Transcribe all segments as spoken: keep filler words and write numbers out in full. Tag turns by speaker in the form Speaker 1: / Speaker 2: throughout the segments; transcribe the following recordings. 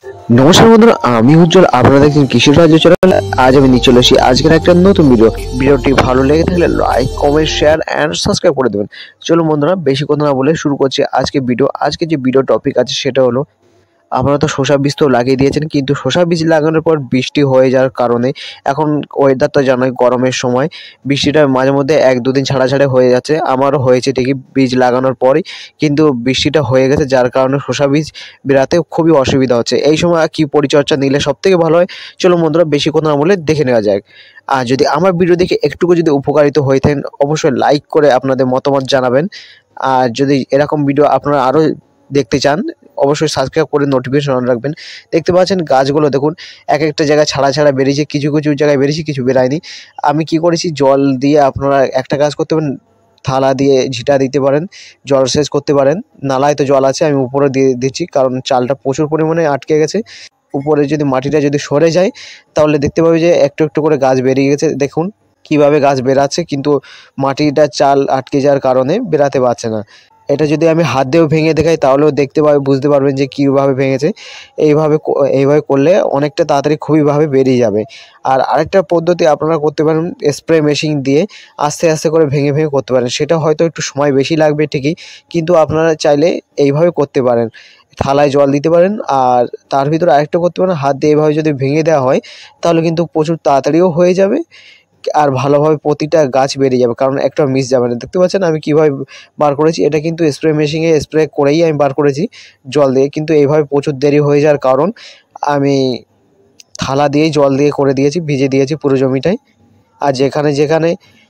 Speaker 1: নমস্কার বন্ধুরা, আমি উজ্জ্বল। আপনারা দেখছেন কৃষির রাজ্য চ্যানেল। আজ আমি নিয়ে চলে এসেছি আজকের একটা নতুন ভিডিও। ভিডিওটি ভালো লেগে থাকলে like, comment, share and subscribe করে দেবেন। চলুন বন্ধুরা, বেশি কথা না বলে শুরু করছি আজকে ভিডিও। আজকে যে ভিডিও টপিক আছে সেটা হলো, আপনারা তো শসা বীজ তো লাগিয়ে দিয়েছেন, কিন্তু শসা বীজ লাগানোর পর বৃষ্টি হয়ে যাওয়ার কারণে এখন ওয়েদারটা জানোই, গরমের সময় বৃষ্টিটা মাঝে মধ্যে এক দুদিন ছাড়া ছাড়া হয়ে যাচ্ছে। আমারও হয়েছে ঠিকই বীজ লাগানোর পরই, কিন্তু বৃষ্টিটা হয়ে গেছে যার কারণে শসা বীজ বেরাতে খুবই অসুবিধা হচ্ছে। এই সময় কি পরিচর্যা নিলে সব থেকে ভালো হয়, চলো বন্ধুরা বেশি কথা না বলে দেখে নেওয়া যাক। আর যদি আমার ভিডিও দেখে একটুকু যদি উপকারিত হয়ে থাকেন, অবশ্যই লাইক করে আপনাদের মতামত জানাবেন। আর যদি এরকম ভিডিও আপনারা আরও দেখতে চান, অবশ্যই সাবস্ক্রাইব করে নোটিফিকেশন অন রাখবেন। দেখতে পাচ্ছেন গাছগুলো দেখুন, এক একটা জায়গায় ছাড়া ছাড়া বেরিয়েছে, কিছু কিছু জায়গায় বেরিয়েছে, কিছু বেরায়নি। আমি কি করেছি, জল দিয়ে আপনারা একটা কাজ করতে পারেন, থালা দিয়ে ঝিটা দিতে পারেন, জলসেচ করতে পারেন। নালায় তো জল আছে, আমি উপরে দিয়ে দিচ্ছি, কারণ চালটা প্রচুর পরিমাণে আটকে গেছে। উপরে যদি মাটিটা যদি সরে যায়, তাহলে দেখতে পাবে যে একটু একটু করে গাছ বেরিয়ে গেছে। দেখুন কিভাবে গাছ বেরাচ্ছে, কিন্তু মাটিটা চাল আটকে যাওয়ার কারণে বেরাতে পারছে না। এটা যদি আমি হাত দিয়েও ভেঙে দেখাই, তাহলেও দেখতে পাবে, বুঝতে পারবেন যে কীভাবে ভেঙেছে। এইভাবে এইভাবে করলে অনেকটা তাড়াতাড়ি খুবইভাবে বেরিয়ে যাবে। আর আরেকটা পদ্ধতি আপনারা করতে পারেন, স্প্রে মেশিন দিয়ে আস্তে আস্তে করে ভেঙে ভেঙে করতে পারেন। সেটা হয়তো একটু সময় বেশি লাগবে ঠিকই, কিন্তু আপনারা চাইলে এইভাবে করতে পারেন। থালায় জল দিতে পারেন, আর তার ভিতরে আরেকটা করতে পারেন, হাত দিয়ে এভাবে যদি ভেঙে দেওয়া হয়, তাহলে কিন্তু প্রচুর তাড়াতাড়িও হয়ে যাবে, আর ভালোভাবে প্রতিটা গাছ বেরিয়ে যাবে, কারণ একটা মিস যাবে না। দেখতে পাচ্ছেন আমি কীভাবে বার করেছি। এটা কিন্তু স্প্রে মেশিনে স্প্রে করেই আমি বার করেছি জল দিয়ে, কিন্তু এইভাবে প্রচুর দেরি হয়ে যাওয়ার কারণ আমি থালা দিয়েই জল দিয়ে করে দিয়েছি, ভিজে দিয়েছি পুরো জমিটাই। আর যেখানে যেখানে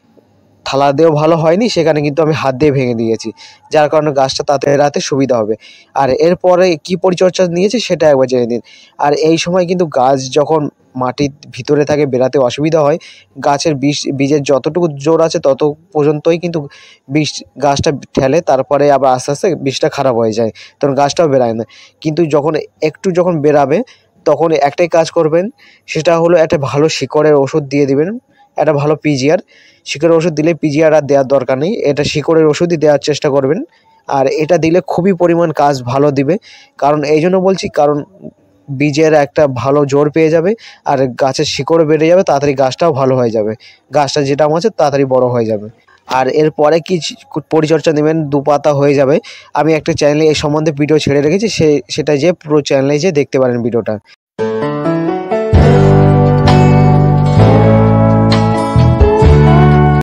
Speaker 1: থালা দিয়েও ভালো হয়নি, সেখানে কিন্তু আমি হাত দিয়ে ভেঙে দিয়েছি, যার কারণে গাছটা তাতে রাতে সুবিধা হবে। আর এরপরে কি পরিচর্যা নিয়েছি সেটা একবার জেনে নিন। আর এই সময় কিন্তু গাছ যখন মাটির ভিতরে থাকে, বেরাতে অসুবিধা হয়। গাছের বীজ বীজের যতটুকু জোর আছে তত পর্যন্তই কিন্তু বীজ গাছটা ঠেলে, তারপরে আবার আস্তে আস্তে বীজটা খারাপ হয়ে যায়, তখন গাছটাও বেরায় না। কিন্তু যখন একটু যখন বেরাবে, তখন একটাই কাজ করবেন, সেটা হলো একটা ভালো শিকড়ের ওষুধ দিয়ে দিবেন, একটা ভালো পিজিআর। শিকড়ের ওষুধ দিলে পিজিআর আর দেওয়ার দরকার নেই, এটা শিকড়ের ওষুধই দেওয়ার চেষ্টা করবেন। আর এটা দিলে খুবই পরিমাণ কাজ ভালো দিবে। কারণ এই জন্য বলছি, কারণ বীজের একটা ভালো জোর পেয়ে যাবে, আর গাছের শিকড়ও বেড়ে যাবে, তাড়াতাড়ি গাছটাও ভালো হয়ে যাবে, গাছটা যেটা আছে তাড়াতাড়ি বড় হয়ে যাবে। আর এরপরে কি পরিচর্যা নেবেন, দু পাতা হয়ে যাবে। আমি একটা চ্যানেলে এই সম্বন্ধে ভিডিও ছেড়ে রেখেছি, সে সেটা যে পুরো চ্যানেলে যে দেখতে পারেন ভিডিওটা।